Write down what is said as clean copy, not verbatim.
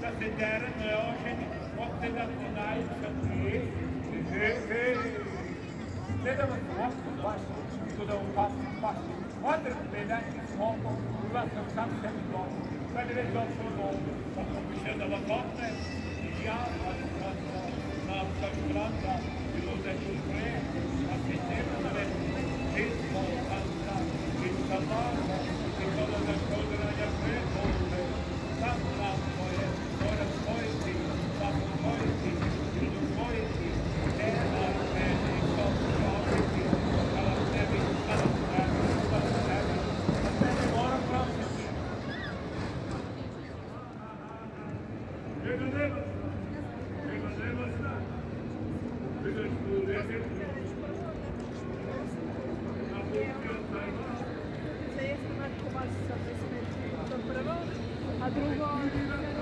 da se derano je oženi, ovdje da se najviše prije. Gledamo se ovdje baš, tuda u paši. Odrk gledanje smogu, ulasom sam sebi došao. Kad je već došao do ovdje, tako bi se da vakotne, i ja, ali kada na Avstralanda, bilo da je tu pre, a se nema da već čisto, kanta, čisto malo, i kada da škodraja pre, ovdje, sam nam svoje, mora svojiti, sam svojiti, i usvojiti, nema meni što praviti, kada sebi, kada sebi, a sebi mora praviti. Njega nema šta. Vidiš tu lijepiti. Napustio taj vas. Za jesti Marko Vasica, to prvo, a drugo